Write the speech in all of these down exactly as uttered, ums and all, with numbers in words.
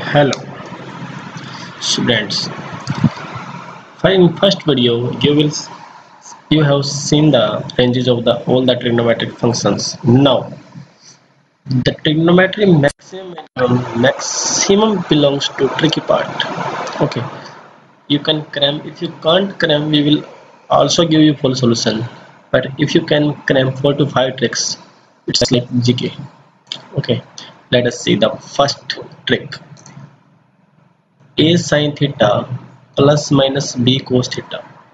Hello students. In first video you will you have seen the ranges of the all the trigonometric functions. Now the trigonometry maximum maximum belongs to tricky part. Okay, you can cram. If you can't cram, we will also give you full solution, but if you can cram four to five tricks, it's like G K. Okay, let us see the first trick. A sin theta plus minus b cos theta.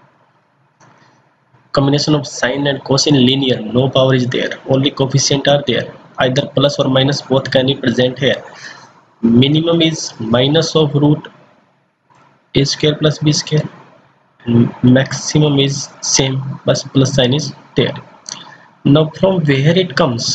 Combination of sine and cos in linear, no power is there, only coefficient are there, either plus or minus, both can be present here. Minimum is minus of root a square plus b square, and maximum is same but plus sign is there. Now from where it comes?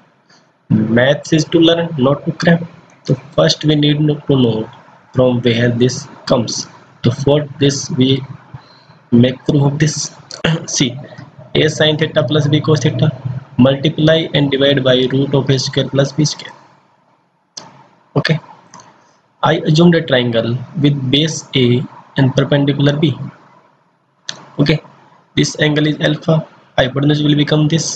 Maths is to learn, not to cram. So first we need to know from where this comes. To for this we make proof of this. See, a sin theta plus b cos theta, multiply and divide by root of a square plus b square. Okay, I assumed a triangle with base A and perpendicular B. Okay, this angle is alpha, hypotenuse will become this.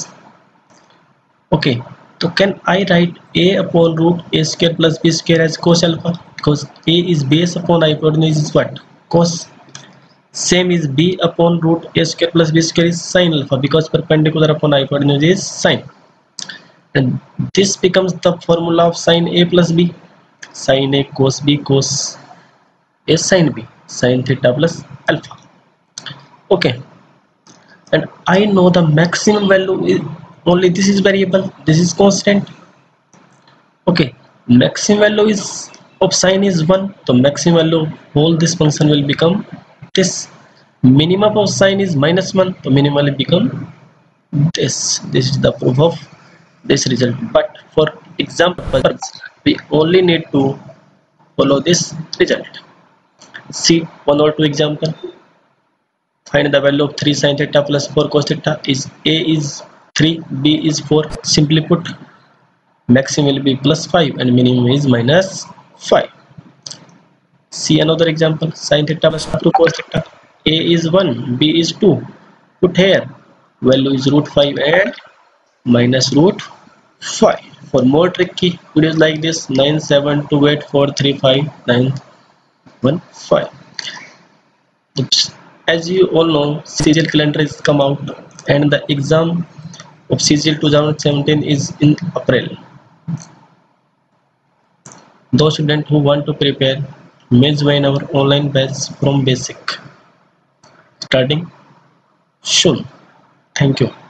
Okay, so can I write a upon root a square plus b square as cos alpha, because a is base upon hypotenuse is what? Cos. Same is b upon root a square plus b square is sin alpha, because perpendicular upon hypotenuse is sin. And this becomes the formula of sin a plus b. Sin a cos b cos a sin b, sin theta plus alpha. Okay, and I know the maximum value is only this is variable, this is constant. Okay, maximum value is of sine is one, so maximum value of all this function will become this. Minimum of sine is minus one, so minimum will become this. This is the proof of this result, but for example we only need to follow this result. See one or two example. Find the value of three sin theta plus four cos theta. Is a is three, b is four. Simply put, maximum will be plus five and minimum is minus five. See another example. Sin theta plus two cos theta. A is one, b is two. Put here value is root five and minus root five. For more tricky videos like this, nine seven two eight four three five nine one five. Oops. As you all know, C G L calendar is come out and the exam of C G L twenty seventeen is in April. Those students who want to prepare may join our online batch from basic starting soon. Thank you.